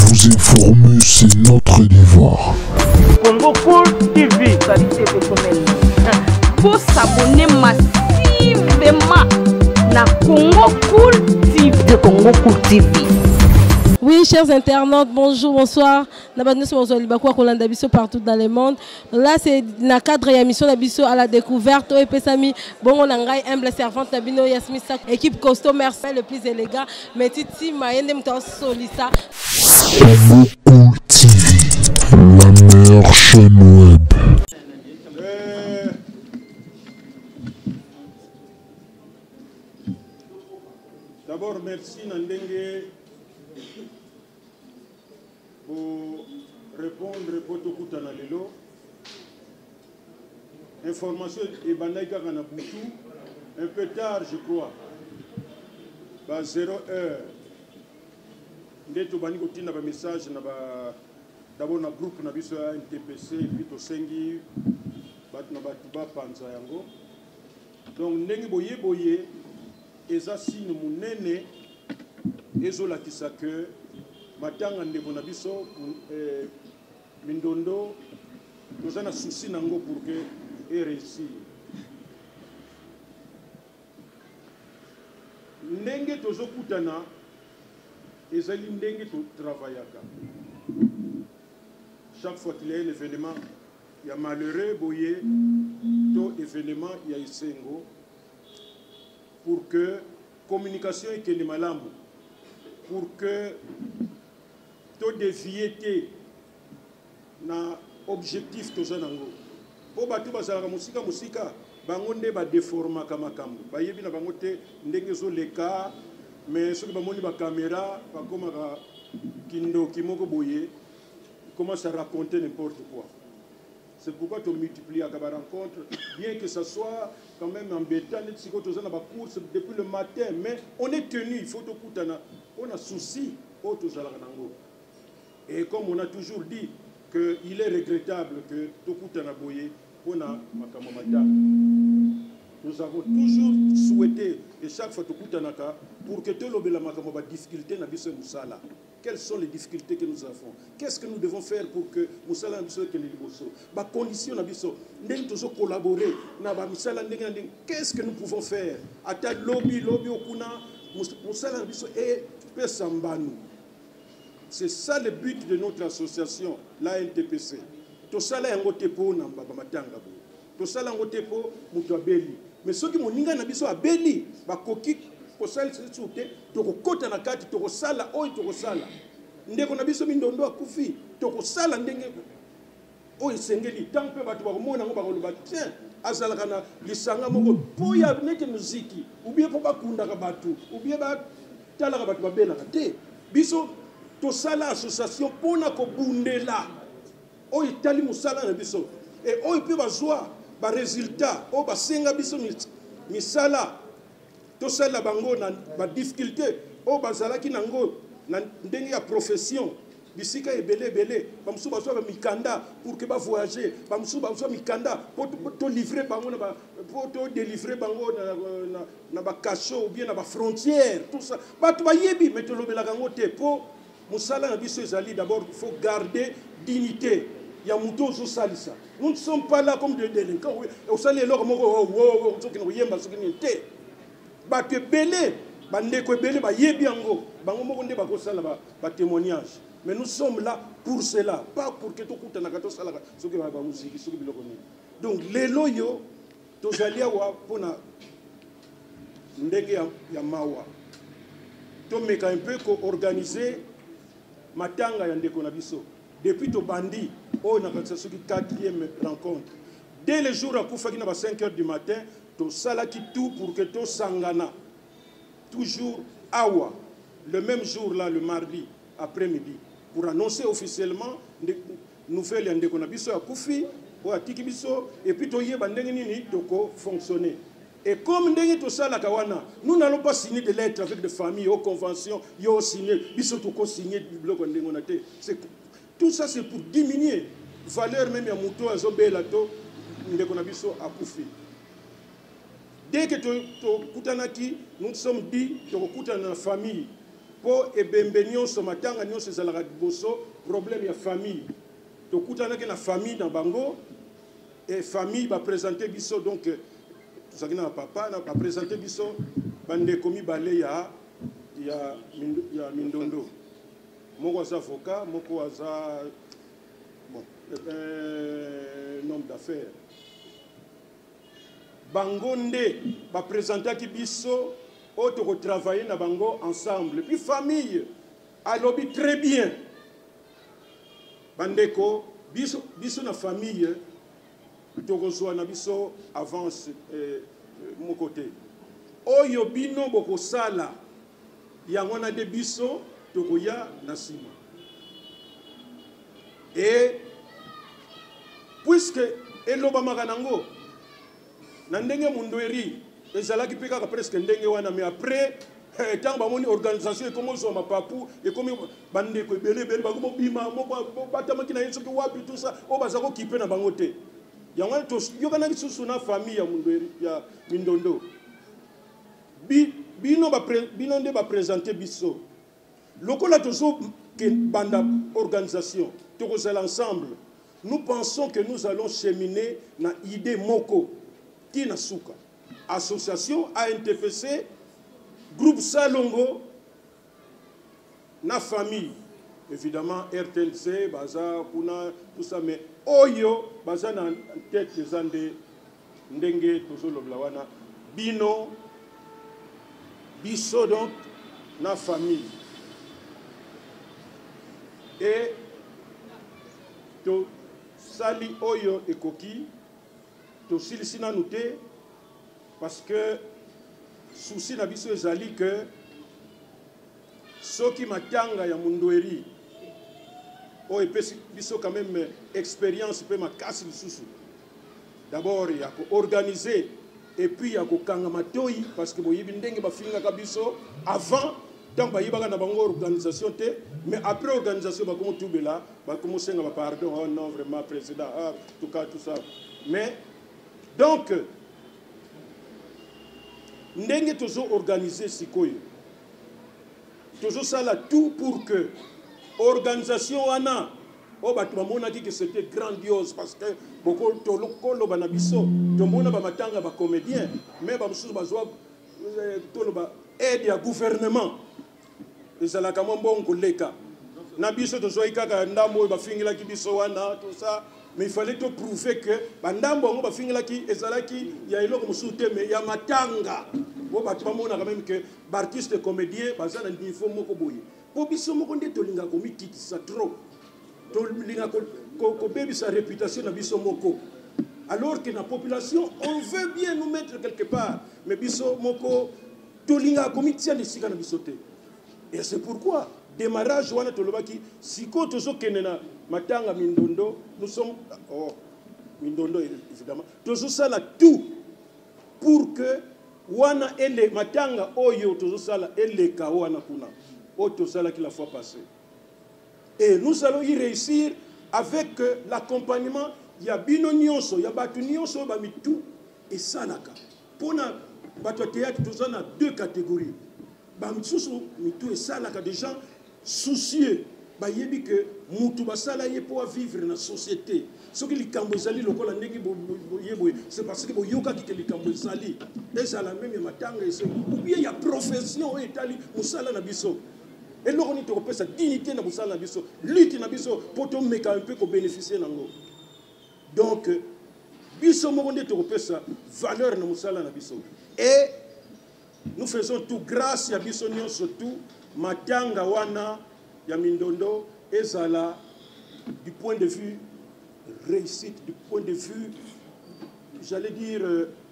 Vous informer, c'est notre devoir. Congo Cool TV, qualité personnelle. Pour s'abonner massivement na Congo Cool TV. De Congo Cool TV. Oui, chers internautes, bonjour, bonsoir. Partout dans le monde. Là, c'est dans cadre de l'émission à la découverte. Bon, on a une humble servante, équipe costaud, merci, le plus élégant. Mais Titi, Solissa. Congo Cool TV, la meilleure chaîne web. D'abord, merci Nandenge pour répondre pour tout Koutana Lelo. Information et Banaïka Kanabutu, un peu tard, je crois. 0 heure. Ndeto bani kotina ba message na ba d'abord na groupe na biso ya NTPC puis to sengi bat na ba tuba panza yango. Donc ndenge boye eza signe munene ezolakisa que matanga ndeko na biso mindondo toza na souci nango pour que e réussir. Ndenge tozokutana ezali ndenge to travaillaka. Chaque fois qu'il y a un événement, il y a malheureux boye to événement il y a isengo pour que communication et que malamu pour que to dévier na objectif to zanango po batu bazalaka musika bango nde ba déforma kama kambo bayebi na bango te ndenge zo leka mais soki bamoni ba caméra ba komaka kindo kimoko boye commence à raconter n'importe quoi. C'est pourquoi tu multiplies à la rencontre, bien que ce soit quand même embêtant, course depuis le matin, mais on est tenu, il faut tout on a souci, et comme on a toujours dit qu'il est regrettable que tout on a nous avons toujours souhaité, et chaque fois pour que tout le difficulté n'a pas. Quelles sont les difficultés que nous avons? Qu'est-ce que nous devons faire pour que Moussala Bisso et Liboso? Ba condition na biso, ndenge tozo collaborer na ba Moussala ndenge qu'est-ce que nous pouvons faire? Ata lobby okuna Moussala Bisso et Pesambanu. C'est ça le but de notre association, la NTPC. To sala yango tepo na ba matanga bo. To sala yango tepo mutu abeli. Mais ceux qui moninga na biso abeli ba koki kosala tsoute tokokota na kati tokosala oyo tokosala ndeko na biso mindondo akufi tokosala ndenge oyo sengeli tant pe batu bakomona ngo bakoloba tiens azalaka na lisanga moko po ya nete muziki ou bien po bakundaka batu ou bien batalaka batu babelaka te biso tosala association pona kobundela oyo tali musala na biso et oyo pe bazwa ba résultat o basenga biso misala tout ça la bango na ba difficulté o bazalaki nango na ndenge ya profession bisika ebele bamusu bazwa ba mikanda pour que ba voyager bamusu bazwa mikanda pour to livrer bango na ba pour to délivrer bango na ba cachot ou bien na ba frontière tout ça batu ba yebi mais to lobela kango te po musala na biso ezali d'abord il faut garder dignité ya muto zo salisa nous ne sommes pas là comme des délinquants au salé lor moko zo ki no yemba so ki ni te bato belé bandeko belé ba yebi yango bango moko nde bakosala ba témoignage mais nous sommes là pour cela pas pour que to kutana ka to sala soki ba musiki soki biloko ni donc lelo yo to zalia wa pona ndenge ya mawa to meka un peu ko organiser matanga ya ndeko na biso depuis to bandi o na ka soki 4e rencontre dès le jour à kufaki na ba 5h du matin to salaki tout pour que to sangana toujours awa le même jour là le mardi après-midi pour annoncer officiellement nouvelle yande ko na biso ya kufi o atiki biso et puis to yeba ndenge nini to ko fonctionner et comme ndenge to sala kawana nous n'allons pas signer des lettres avec des familles aux conventions yo signer biso to ko signer bloc ndenge na te c'est tout ça c'est pour diminuer valeur même ya muto azobela to ndeko na biso akufi. Dès que nous sommes dit que nous sommes dans la famille, po ebembe nyonso matanga nyonso ezalaka liboso problème ya famille tokutanaki na famille na bango et famille baprésente biso donc tozalaki na papa na baprésente biso bandeko mibale ya Mindondo moko aza avocat moko aza bon homme d'affaires bango nde baprésentaki biso oyo tokotravaille na bango ensemble puis famille alobi très bien bandeko biso na famille tokozwa na biso avance mon côté oyo bino bokosala yango na de biso tokoya na sima et puisque elobamaka nango na ndenge Mundweri ezalaki pe kaka presque ndenge wana mais après tant bamoni organisation ekomo zo mapapu ekomi bandeko ebele bakomo bima moko batamaki na yeso ki wapi tout ça o bazako kipe na bango te yango to yokana kisusu na famille ya Mundweri ya Mindondo bino nde ba présenter biso lokola tozo ke banda organisation tokozala ensemble nous pensons que nous allons cheminer na idée moko tina suka association ANTPC groupe Salongo na famille évidemment RTLC baza kuna tout ça mais oyo baza na tête des ande ndenge tozolobla wana bino biso donc na famille et to sali oyo ekoki to silisina noté parce que souci na biso ezali que soki matanga ya Mundweri o epesi biso quand même expérience pe makasi lisusu d'abord ya ko organiser et puis ya ko kanga matoi parce que boyebi ndenge bafinga ka biso avant tant bayibaka na bango organisation te mais après organisation ba komo tubela ba komo senga ba pardon oh non vraiment président ah tout cas tout ça mais donc ndenge tozo organiser sikoyo tozo sala tout pour que organisation wana o batu bamonaki que c'était grandiose parce que beaucoup tolokolo bana biso tomona ba matanga ba comédien mais ba mususu bazwa toloba aide ya gouvernement ezala kama mbongo leka na biso tozoi kaka ndambo ba fingila ki biso wana tout ça mais il fallait te prouver que bandambo ngo ba fingila ki ezala ki ya iloko mususu te mais ya matanga bo batu bamona quand même que artiste comédien bazana niveau moko boye po biso moko nde tolinga komitiki ça trop tolinga ko bebi sa réputation na biso moko alors que la population on veut bien nous mettre quelque part mais biso moko tolinga komitia de sika na biso te et c'est pourquoi démarrage wana tolobaki siko tozo kenena matanga Mindondo nous sommes oh Mindondo évidemment tozo sala tout pour que wana ele matanga oyo tozo sala ele ka wana kuna o to sala qui la fois passée et nous allons y réussir avec l'accompagnement ya bino nyonso ya batu nyonso ba mitu et salaka pona bato théâtre tozo na deux catégories ba misusu mitu et salaka des gens soucieux ba yebi que mutu basala ye pour vivre na société ce que likambo ezali lokola ndenge boyeboye c'est parce que boyoka ki likambo ezali ezala même ya matanga ese ou bien ya profession etali musala na biso et là on est européen sa dignité na musala na biso lutte na biso pour to meka un peu ko bénéficier nango donc biso mo ndé européen sa valeur na musala na biso et nous faisons tout grâce à biso nyonso tout matanga wana ya Mindondo ezala du point de vue réussite, du point de vue, j'allais dire,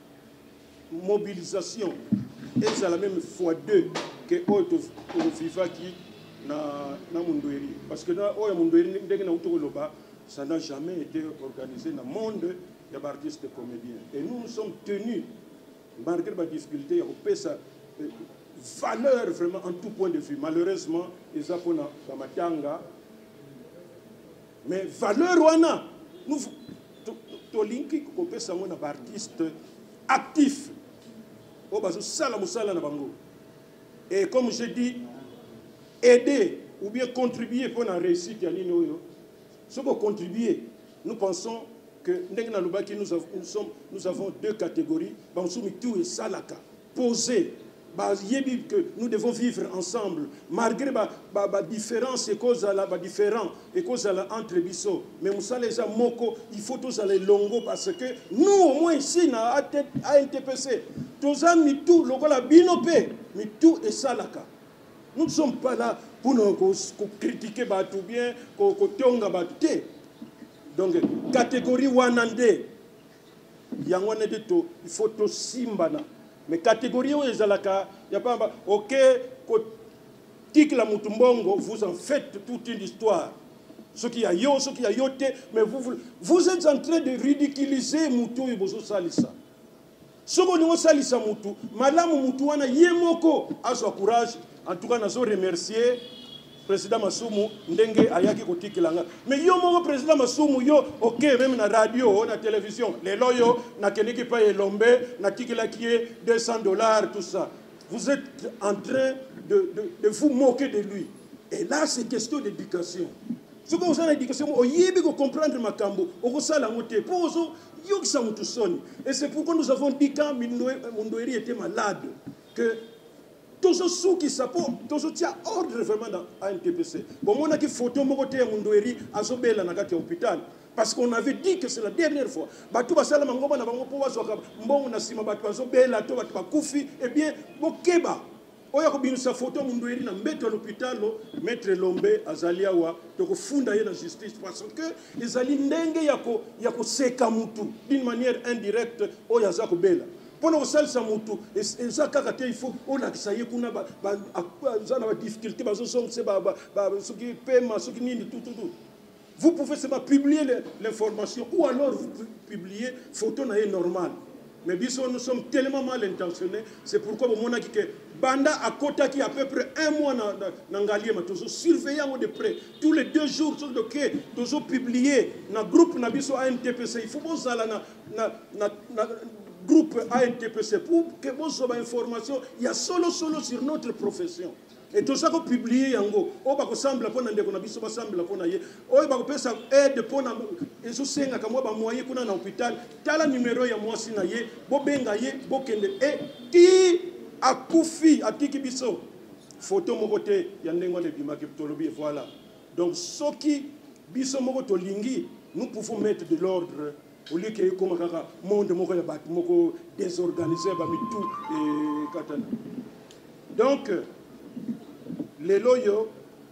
mobilisation. Et c'est la même fois deux que Oto Viva qui na Mundweri. Parce que dans Mundweri, ça n'a jamais été organisé dans le monde des artistes et comédiens. Et nous sommes tenus, malgré la difficulté, à payer sa valeur vraiment en tout point de vue. Malheureusement, ils ont fait matanga. Mais valeur wana nous tolinki ko pesa mona ba artiste actif o bazo sala musala na bango et comme je dis aider ou bien contribuer pour la réussite ya nini oyo. Ce qu'on contribuer, nous pensons que nous avons deux catégories, Bansumitu et Salaka, posées, que nous devons vivre ensemble, malgré la différence et cause entre Bisso. Mais Moussa Moko, il faut tous aller longo parce que nous, au moins ici, à NTPC, tous amis, Mitu, Logola Binope, Mitu et Salaka. Nous ne sommes pas là pour nous critiquer ou bien pour tonga baté. Donc, catégorie Wanande, il faut tout simbana. Mais catégorie où il y a pas ok, tique la mutumbongo, vous en faites toute une histoire. Ce qui a yo, ce qui a yote, mais vous êtes en train de ridiculiser Moutou et Bozo Salissa. Ce que nous salissa Moutou, Madame Moutou, wana yemoko, a son courage. En tout cas, nous remercier président Masumu ndenge ayaki kotikilanga. Mais yo mon président Masumu yo OK même na radio, na télévision, les loyo na keniki pa elombe, na tikila qui est $200 tout ça. Vous êtes en train de vous moquer de lui. Et là c'est question d'éducation. Ce que vous avez l'éducation, au yebi ko comprendre makambo, au sala moté pour yo ki sa mutu soni. Et c'est pourquoi nous avons dit quand Mundoeri était malade que tous ceux qui s'apportent, tous ceux qui ont ordre vraiment dans NTPC. Bon, on a qui photo mokote Mundoeri à Zobela na kati hôpital parce qu'on avait dit que c'est la dernière fois. Batu basala mangoma na bango po wasoka mbongo na sima batu bazobela to batu bakufi eh bien bokeba. Oya ko binu sa photo Mundoeri na mbeto à l'hôpital maître Lombe azalia wa to ko funda ye na justice parce que ezali ndenge yako seka mutu d'une manière indirecte oya za ko bela. Pendant que ça mutu et ça il faut on a ça y est qu'on a ba difficulté ba ce qui paiement ce qui ni tout. Vous pouvez seulement publier l'information ou alors vous publier photo na normal. Mais biso nous sommes tellement mal intentionnés, c'est pourquoi mon a que banda à Kota qui à peu près un mois dans Ngalié ma toujours surveillant de près tous les 2 jours sur le quai toujours publier dans groupe na biso ANTPC il faut bon ça na groupe ANTPC pour que vous ayez information, il y a solo sur notre profession. Et tout ça qu'on publie yango, on va semble pour n'ande qu'on a biso semble pour naie, on va faire ça aide pour na et ce senga comme moi moyen qu'on a dans l'hôpital, tala numéro ya moi si naie, bo bengaye, bo kende et ti akufi atiki biso. Photo mo côté ya ndengo de bima tolobi voilà. Donc ce qui biso mo to lingi, nous pouvons mettre de l'ordre. Au lieu que comme le monde est désorganisé, et katana. Donc, les loyaux,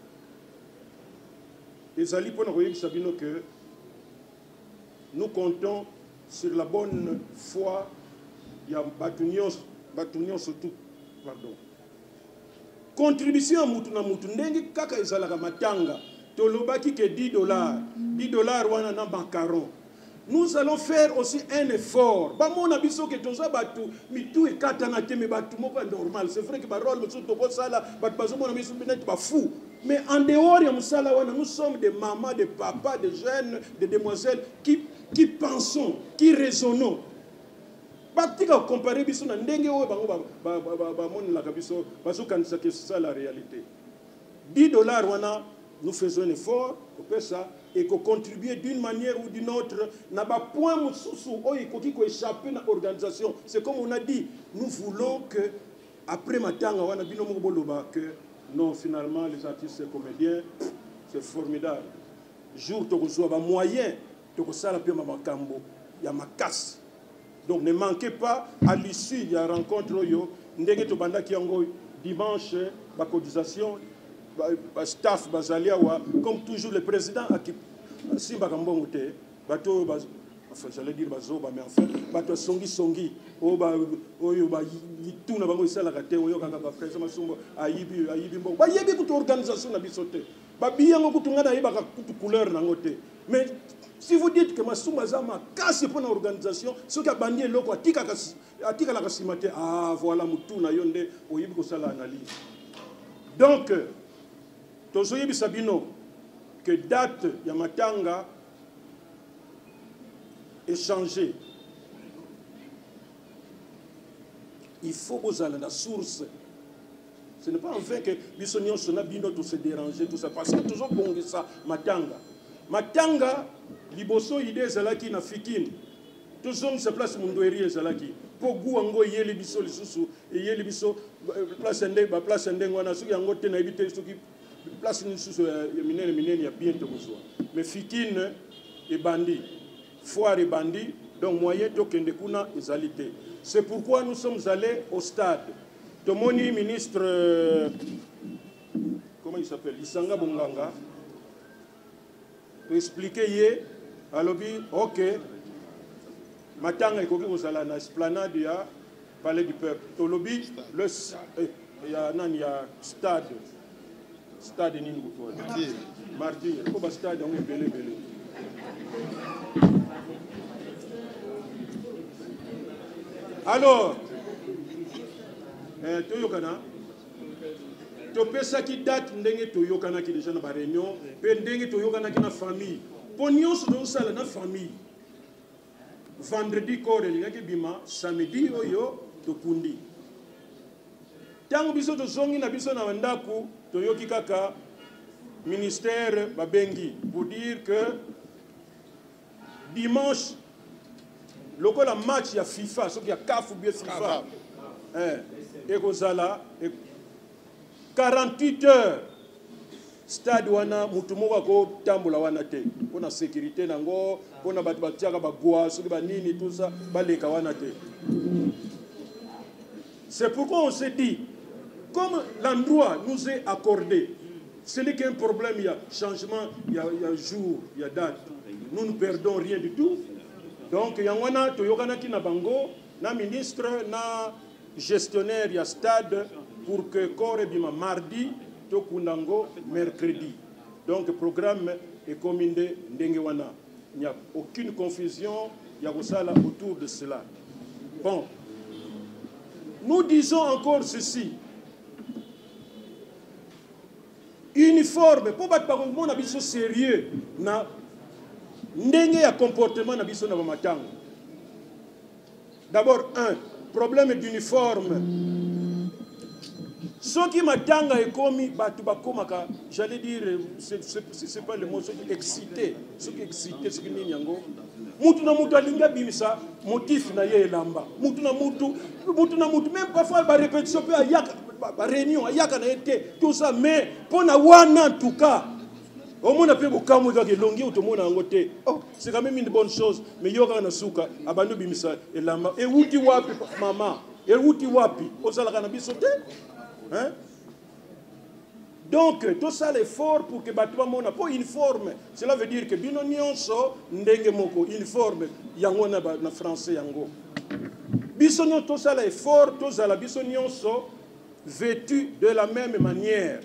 les alliés pour nous que nous comptons sur la bonne foi. Il y a Batunion surtout. Pardon. Contribution à Moutuna Moutundengi, Kaka Izalaga Matanga, Tolobaki que $10. $10 wana na macaron. Nous allons faire aussi un effort. Mon abisso que tous batu mitu et katana teme batu mo normal. C'est vrai que parole me sont au sala batu bazo mon abisso peut-être pas fou. Mais en dehors ya musala wana nous sommes des mamans, des papas, des jeunes, des demoiselles qui pensons, qui raisonnons. Batika comparer biso na ndenge o ba mon la biso bazo kanisa que c'est ça la réalité. $10 wana nous faisons un effort pour ça et qu'on contribue d'une manière ou d'une autre n'a pas point mususu oikoki ko échapper na organisation. C'est comme on a dit, nous voulons que après matanga wana bino mo boloba que non finalement les artistes et comédiens c'est formidable. Jour to ko ba moyen to ko sala pe makambo ya makasi. Donc ne manquez pas à l'issue de la rencontre yo ndenge to banda ki yango dimanche ba cotisation staff bazaliawa comme toujours le président a qui simba kambongote bato enfin j'allais dire bazoba mais enfin bato songi oyo ba yituna bango isala kate oyo kaka ba président masumbo ayibi mbongo ba yebi kuto organisation na bisote ba biyango kutunga na yeba kutu couleur na ngote. Mais si vous dites que masumba zama kasi pour l'organisation ce qui a banni loko atika la kasimate voilà mutuna yonde oyibi ko sala analyse. Donc Tozoyebi Sabino, que date Yamatanga est changée. Il faut que vous allez la source. Ce n'est pas en vain que Bissonion Sona Bino tout se déranger, tout ça. Parce que toujours bon ça, Matanga. Matanga, Liboso idée Zalaki na Fikin. Toujours se place Mundoueri Zalaki. Pour Gouango Yeli Bisso, les sous, et Yeli Bisso, place Ndé, Wana, Suki Angote, na éviter ce qui place une sous, Minen, il y a bientôt besoin. Mais Fikin et bandit, foire et bandit, donc moyen de Kendekuna et Zalité. C'est pourquoi nous sommes allés au stade. Tomoni, ministre, comment il s'appelle, Isanga Bonganga, pour expliquer hier, à l'objet, ok, Matanga et Koki Moussala, na esplanade, il y a palais du peuple. Au lobby, il y a stade. Stade Ningoutoua. Martyr. Il faut que stade, on est belé. Alors, Toyokana, Topesa qui date ndenge Toyokana qui déjà dans la réunion, puis ndenge Toyokana qui na famille. Pognon sur ça la famille. Vendredi corps il y a que bima, samedi oyo tokundi. Tango biso to zongi na biso na wandaku Toyoki kaka ministère babengi pour dire que dimanche lokola match ya FIFA, ce qui a CAF ou bien FIFA. Et Kozala, 48 heures, stade wana, mutumoka ko tambola wana te. Pour la sécurité, pour la batiaka bagoa, nini, tout ça, baleka wana te. C'est pourquoi on s'est dit, comme l'endroit nous est accordé, ce n'est qu'un problème, il y a changement, il y a jour, il y a date. Nous ne perdons rien du tout. Donc, il y a un Toyokana qui na bango, na ministre, na gestionnaire, il y a stade pour que Kore bima mardi, Tokundango mercredi. Donc, le programme est commandé Ndengewana. Il n'y a aucune confusion, il y a autour de cela. Bon, nous disons encore ceci. Uniforme, pour battre par un abisso sérieux, na ndenge ya comportement na biso na matang. D'abord, problème d'uniforme. Ce qui matanga est commis, j'allais dire, c'est pas le mot, ce qui excité, ce qui excité, ce qui n'est pas. Mutu na mutu alinga bimisa, motif na ye lamba. Mutu na mutu, même parfois la répétition peut ayaka, la réunion, ayaka na été, tout ça, mais pour na wana en tout cas. Au moins, on a pu beaucoup de longues ou tout le monde a côté. Oh, c'est quand même une bonne chose. Mais il y a un souka, abandon bimisa et lama. Et où tu wapi, maman? Et où tu wapi? Au salarié bisoté? Hein? Donc, tout ça l'effort pour que Batouba Mona pas uniforme. Cela veut dire que Binonion so ndenge moko uniforme. Yango na français yango. Bisonion tout ça l'effort, tout ça la bisonion so vêtu de la même manière.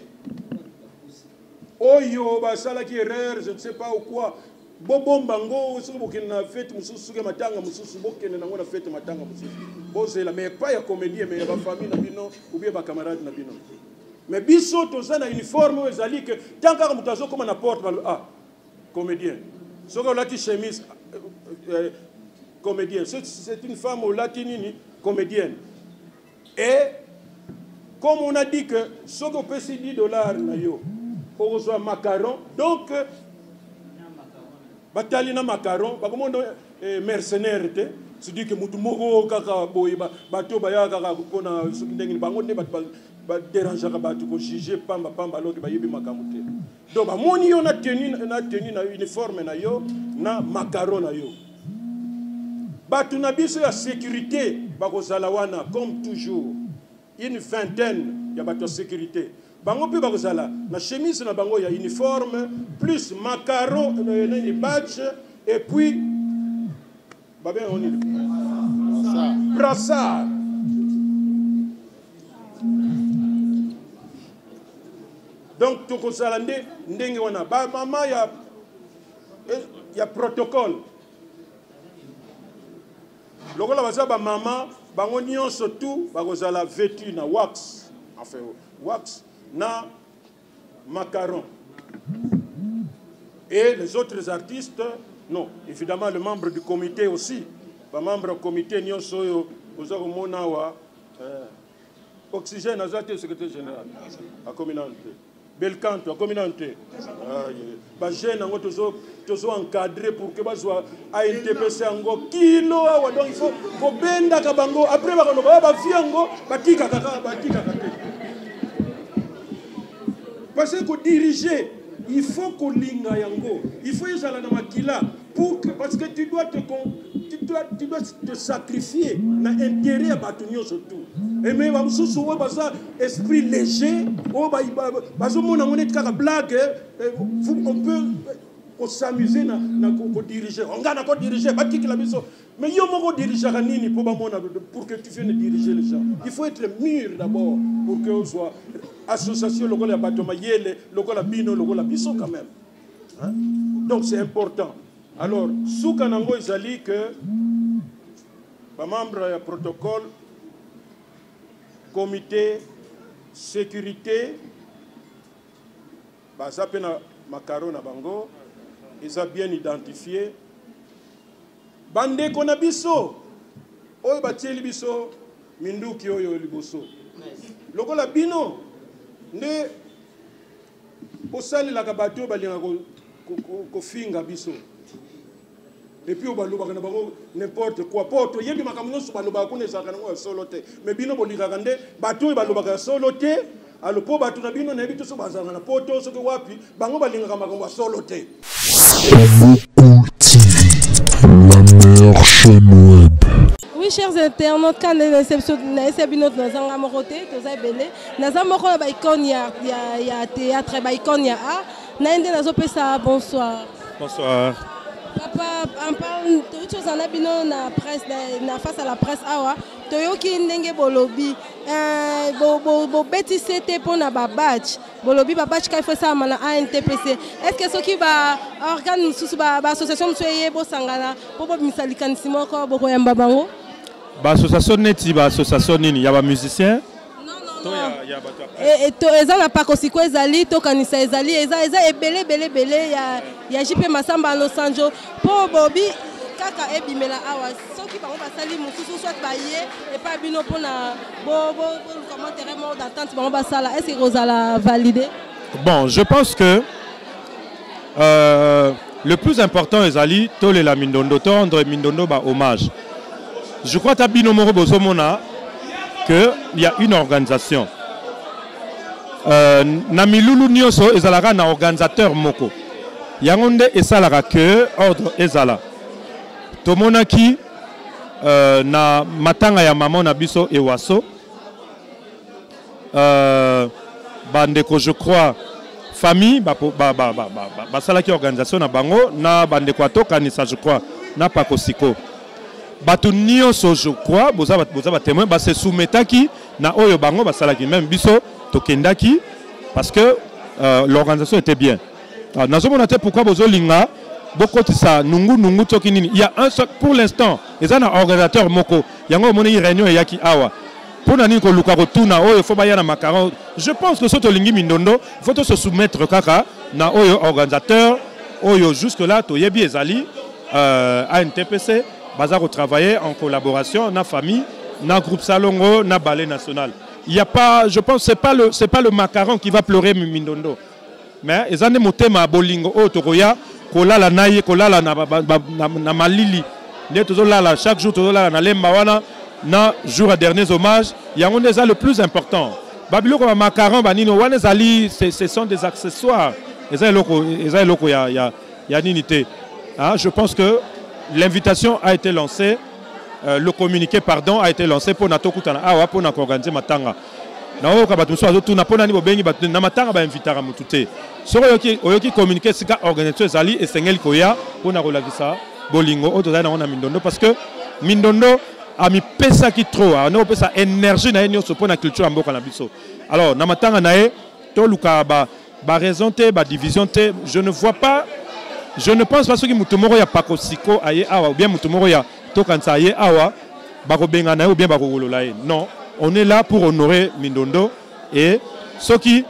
Oyo basala qui erreur, je ne sais pas ou quoi. Bobo bango so bokena fête mususu ke matanga mususu bokena nango na fête matanga mususu. Bozela mais pas ya comédien mais ya ba famille na bino ou bien ba camarade na bino. Mais biso to ça na uniforme ezali que tant que mutazo comme na porte comédien. Soko lati chemise comédien. C'est une femme au latinini comédienne. Et comme on a dit que soko pesi $10 na yo pour reçoit macaron donc batali na macaron ba comme mercenaire te se dit que mutu moko kaka boy bato ba ya kaka kona ndenge bango ne ba déranger ka bato ko juger pamba loki ba yebi makambo te donc ba moni yo na tenue na uniforme na yo na macaron na yo bato na biso ya sécurité ba ko wana comme toujours une vingtaine ya bato sécurité bango pe bakozala na chemise na bango ya uniforme plus macaron et badge et puis babé on est brassard. Donc tokozala ndenge wana ba mama ya protocole lokola baza ba mama bango nyonso tout bakozala vêtu na wax enfin wax na macaron. Et les autres artistes, non, évidemment le membre du comité aussi, le membre du comité nyonso yo oza komona wa Oxygène, Azate, secrétaire général. À communauté. Belcanto, à communauté. Les jeunes sont encadrés pour que les ANTPC en kilo. Donc il faut benda kabango. Après, parce que diriger, il faut qu'on linga yango. Il faut y aller dans makila pour que parce que tu dois te sacrifier dans l'intérêt à Batunio surtout. Et même esprit léger, on peut s'amuser à diriger. On gagne à diriger, mais il faut diriger pour que tu viennes diriger les gens. Il faut être mûr d'abord pour que on soit association, le la Batomayele, le la Bino, le la Bisso quand même. Hein? Donc c'est important. Alors, sous Kanango, il s'agit que les membres du protocole, comité, sécurité, ça peut être Macaro na Bango, ils ont bien identifié. Bande Konabiso, Oyo Batieli Biso, Minduki Oyo Liboso. Loko la Bino, ne Osali la Kabato Balinga Kofinga Biso. Et puis, on va n'importe quoi. Il y a des gens qui sont solotés. Mais bien, on va regarder, bateau va soloté. Alors, pour bateau, on va éviter ce bazar. Poto, ce que wapi, bango va soloté. La meilleure chaîne web. Oui, chers internautes, quand nous avons notre Moroté, nous avons belé, nous avons un théâtre, bonsoir. Bonsoir. Papa, on parle de toutes choses en abino na presse, na face à la presse awa. Toyoki ndenge bolobi, bo beti c'était pour na babach. Bolobi babach kai fait ça mana ANTPC. Est-ce que ce qui va organe sous ba association soyez bo sangana pour bo misalikanisimo ko bo koyamba bango? Ba association neti ba association nini ya ba musicien? Et eza na pas aussi quoi ezali to kanisa ezali eza ebele ya JP Masamba Los Angeles pour Bobby kaka ebimela awa soki bango basali mususu soit baye et pas bino pona bo commentaire mot d'attente bango basala est-ce que vous allez valider? Bon, je pense que le plus important ezali to le la Mindondo to rendre Mindondo ba hommage. Je crois que bino moro bozomona qu'il y a une organisation. Namilulu Nyoso ezalaka na organisateur moko. Yangonde esalaka que ordre ezala. Tomonaki na matanga ya maman na biso ewaso. Bandeko je crois famille basalaki organisation na bango na bandeko atokanisa je crois na pakosiko. Bato nyonso je crois boza témoin ba se soumetaki na oyo bango basalaki même biso tokendaki parce que l'organisation était bien. Nazomona te pourquoi bozolinga bokotisa nungu toki nini. Il y a un seul pour l'instant ils ont un organisateur moko yango moni réunion yaki awa pour nani ko luka rotuna oyo faut baya na macaron. Je pense que soto lingi mindondo faut se soumettre kaka na oyo organisateur oyo jusque là to yebi ezali ANTPC Bazar travailler en collaboration, na famille, na groupe Salongo, na ballet national. Il y a pas, je pense, c'est pas le macaron qui va pleurer Mindondo. Mais ils ont des mots ma bolingo, tokoya, kola la naye, kola la na malili. Né toujours là, chaque jour toujours là, na lembawana, na jour à derniers hommages. Il y a un des le plus important. Babilo comme macaron, banino, wanezali, ce sont des accessoires. Ils ont loko ya ninité. Je pense que l'invitation a été lancée, le communiqué pardon a été lancé pour Natokutana Awa pour organiser matanga. Na o ka batu so azotu na pona ni bobengi batu na matanga ba invitara mutute. So oyoki communiquer sika organisateur ezali esengeli koya pour na kolakisa bolingo o tozali na Mindondo parce que Mindondo a mi pesa ki trop a no pesa énergie na enyo so pona culture mboka na biso. Alors na matanga na e to luka ba raison te ba division te, je ne vois pas. Je ne pense pas que Mutumoro ya pakosiko aye awa ou bien Mutumoro ya tokansa aye awa bakobengana ou bien bakogololaye. Non, on est là pour honorer Mindondo et ceux qui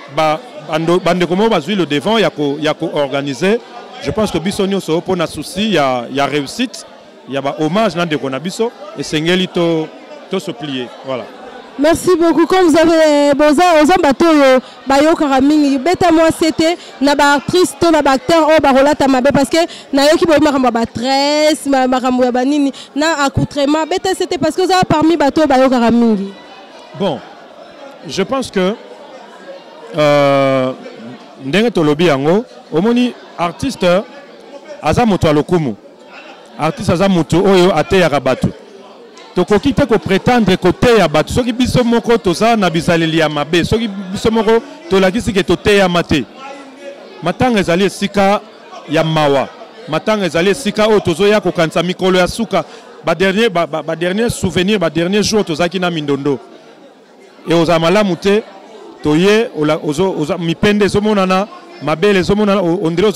bande comme bazui le devant yako organiser. Je pense que bisonio so pour na souci y a réussite, il y a hommage nan de konabiso et sengeli to se plier. Voilà. Merci beaucoup. Comme vous avez besoin bateau bayo karamingi beta moi c'était na ba actrice to na ba acteur o ba rolata mabe parce que na yo ki bo makamba ba tresse makambo ya banini na accoutrement beta c'était parce que ça parmi bateau bayo karamingi. Bon, je pense que ndenge tolobi yango omoni artiste aza moto alokumu artiste aza moto oyo ateyaka bato tokoki te ko prétendre côté ya bato soki biso moko toza na bizaleli ya mabe soki biso moko tolakisi ke toteya mate matanga ezali esika ya mawa matanga ezali esika oyo tozoya kokanisa mikolo ya suka ba dernier souvenir ba dernier jour tozaki na mindondo et oza malamu te toye oza mipende ezomonana mabele ezomonana ondire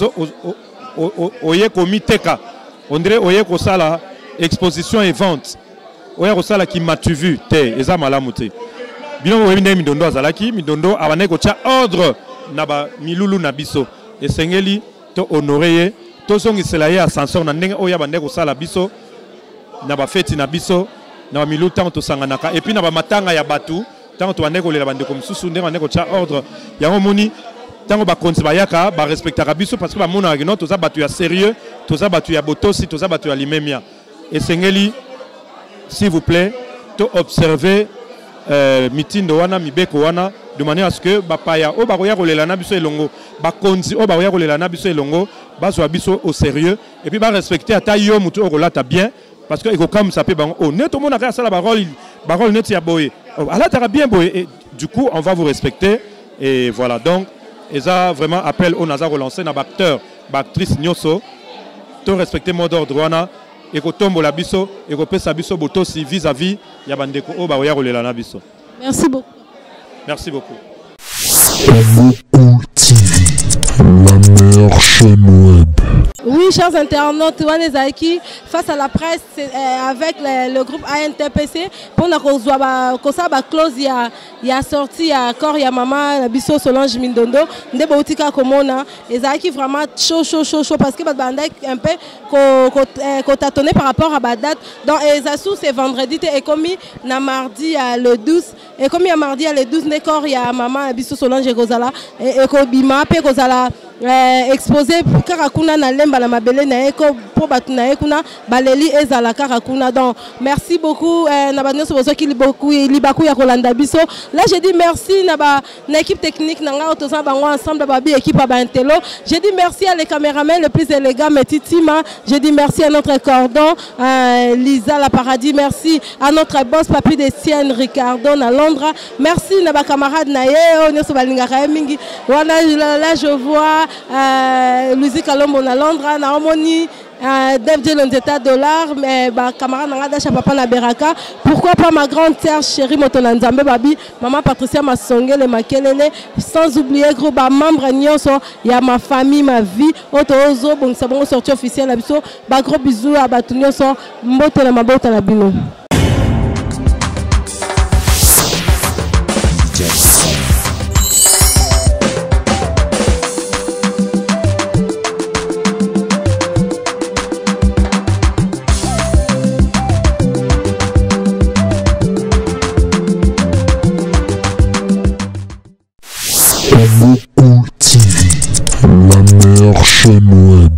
oye komiteka ondire oye kosala exposition et vente oya kosala ki matu vu te eza malamu te bino oyebi ndenge mindondo azalaki mindondo abandaki kotia ordre na ba milulu na biso esengeli to honore ye tozongisela ye ascenseur na ndenge oyo abandaki kosala biso na bafeti na biso na bamilu ntango tosanganaka epuis na bamatanga ya bato ntango tobandaki kolela bandeko mosusu ndenge bandaki kotia ordre yango moni ntango bakonzi bayaka barespectaka biso parce que bamonaka kino toza bato ya sérieux toza bato ya botosi toza bato ya limemia esengeli s'il vous plaît to observer mitindo wana mibeko wana de manière à ce que bapaya o bakoya kolela na biso elongo bakonzi o bakoya kolela na biso elongo bazwa biso au sérieux et puis ba respecter ata yo mutu okolata bien parce que ekokamisa pe bango o neto mona ka sala barole net ya boye alataka bien boye et du coup on va vous respecter et voilà donc eza vraiment appel au naza relancer na acteur ba actrice nyoso to respecter mot d'ordre wana et ko tombola biso et ko pesa biso botosi vis-à-vis ya bandeko o bakoya kolela na biso. Merci beaucoup. Merci beaucoup. Congo Cool TV, la meilleure chaîne web. Oui, chers internautes, Wanezaki, face à la presse avec le groupe ANTPC, pour nous close, il y a sorti, il y a encore, il y a maman, Bisso Solange Mindondo, des boutiques comme on a, et Zaki vraiment chaud, parce que un peu tâtonné par rapport à la date. Donc, Ezassou, c'est vendredi, et comme il y a mardi le 12, et comme il y a mardi le 12, il y a maman, Bisso Solange et Gozala, et Kobima, et Gozala. Exposé karakuna na lemba la mabele na eko po batuna ekuna baleli ezala karakuna donc merci beaucoup na ba nyonso bozo ki libaku ya kolanda biso là je dis merci na équipe technique na nga otoza bango ensemble ba bi équipe ba intelo je dis merci à les caméramans le plus élégant Metitima je dis merci à notre cordon Lisa la paradis merci à notre boss Papi de Sienne Ricardo na Londres merci na ba camarade na ye nyonso balinga ka mingi voilà là je vois Louis Kalombo na Londres na Omoni Dave Lonzeta $, mais camarade Nangada Papa na Beraka. Pourquoi pas ma grande sœur chérie Motonanzambe Babi, maman Patricia Masonge le Makelele, sans oublier gros membre Nyonso, il y a ma famille, ma vie, Otozo, bon c'est bon sortie officielle à biso, gros bisous à Batunyoso, Mboto na Mabota na Bino. Congo Cool TV, la meilleure chaîne web.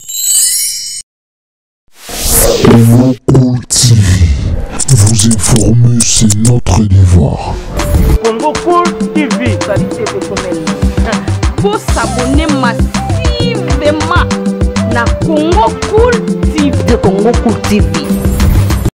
Congo Cool TV, vous informer c'est notre devoir. Congo Cool TV, qualité personnelle. Pour s'abonner massivement na Congo Cool TV. De Congo Cool TV.